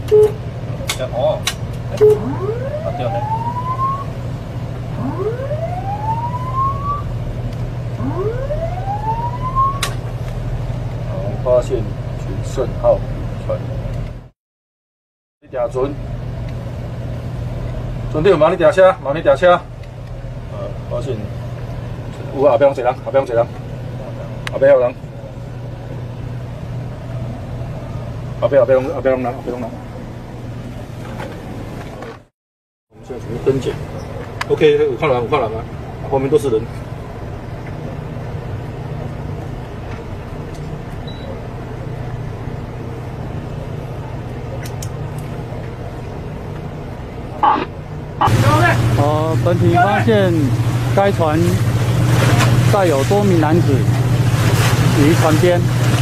哦，啊对嘞。发现群胜号船，你定船，船长帮你定车，帮你定车。发现有后壁有一人，后壁有一人，后壁有人，后壁人。我们现在只是登检 ，OK， 有看人啊，后面都是人。 本庭发现该船载有多名男子于船边。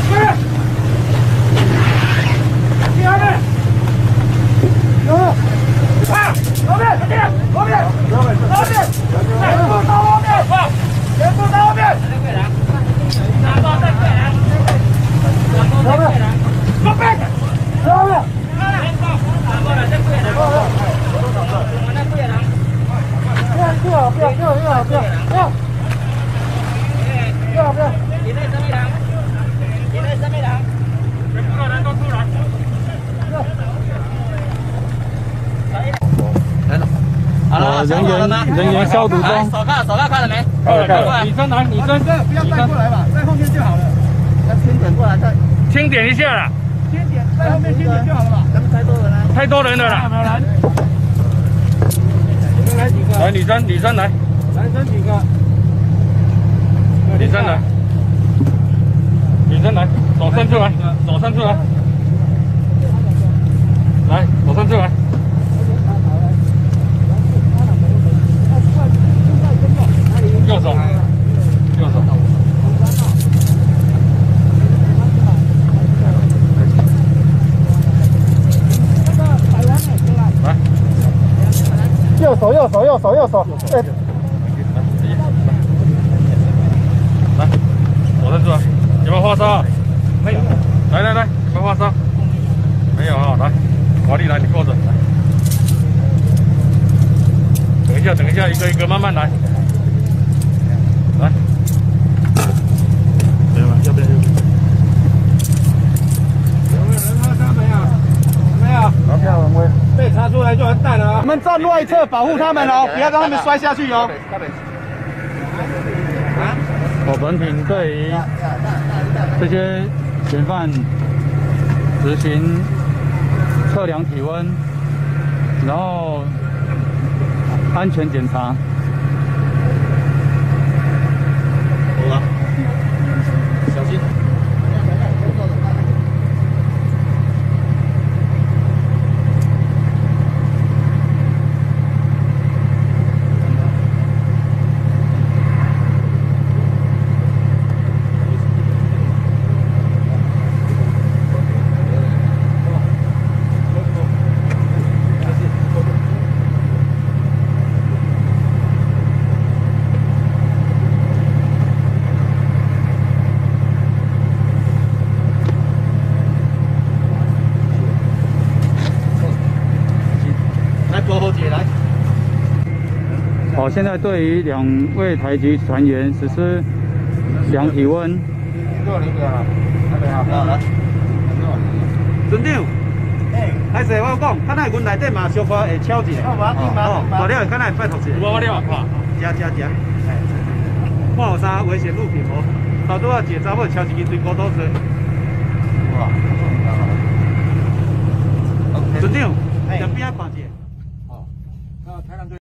人员消毒中。 手铐看了没？ 看了。 女生来，女生不要带过来吧，在后面就好了。 要轻点过来，再轻点一下啦。 轻点，在后面轻点就好了吧。 咱们太多人了。 太多人了啦。 没有来。来几个？ 来，女生来。 男生几个？ 女生来。女生来，手伸出来，手伸出来。来，手伸出来。右手。来，右手。来，手伸出来，有没有发烧？没有。来，有没有发烧？没有啊，来，华丽来，你过着。等一下，一个慢慢来。来，要不要？有没有人喝他们呀？没有。好漂亮，喂。被查出来就完蛋了啊！ 我们站外侧保护他们哦，不要让他们摔下去哦。 本庭对于这些嫌犯执行测量体温，然后安全检查。 好了，小心。 现在对于2位台籍船员实施量体温。 船长，歹势，我讲，看来阮内底嘛小可会敲一下。大了，看来拜托一下。 我了看。 食。看有啥危险物品无？差不多一个查某敲一支水骨头水。哇，